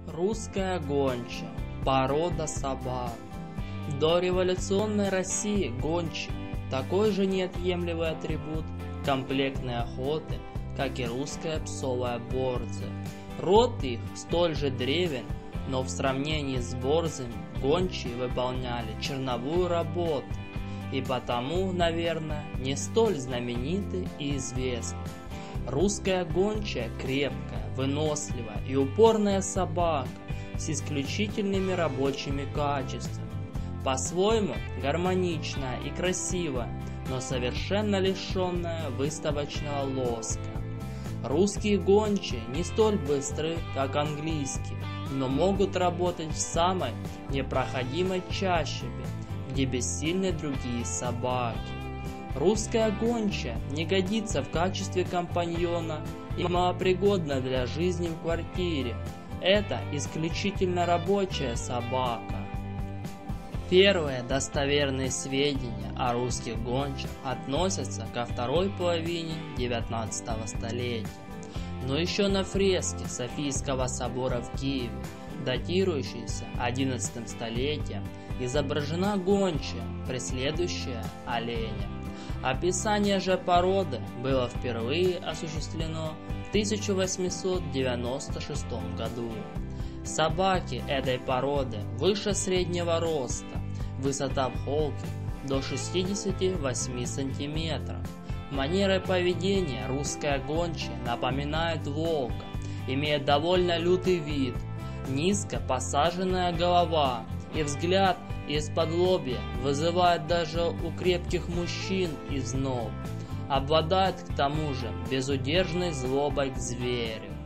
Русская гончая, порода собак. В дореволюционной России гончие – такой же неотъемлемый атрибут комплектной охоты, как и русская псовая борзая. Род их столь же древен, но в сравнении с борзыми гончие выполняли черновую работу и потому, наверное, не столь знамениты и известны. Русская гончая крепкая, выносливая и упорная собака с исключительными рабочими качествами. По-своему гармоничная и красивая, но совершенно лишенная выставочного лоска. Русские гончие не столь быстры, как английские, но могут работать в самой непроходимой чащобе, где бессильны другие собаки. Русская гончая не годится в качестве компаньона и малопригодна для жизни в квартире. Это исключительно рабочая собака. Первые достоверные сведения о русских гончих относятся ко второй половине XIX столетия. Но еще на фреске Софийского собора в Киеве, датирующейся XI столетием, изображена гончая, преследующая оленя. Описание же породы было впервые осуществлено в 1896 году. Собаки этой породы выше среднего роста, высота в холке до 68 сантиметров. Манерой поведения русская гончая напоминает волка, имеет довольно лютый вид, низко посаженная голова и взгляд из-под лобья вызывает даже у крепких мужчин озноб. Обладает к тому же безудержной злобой к зверю.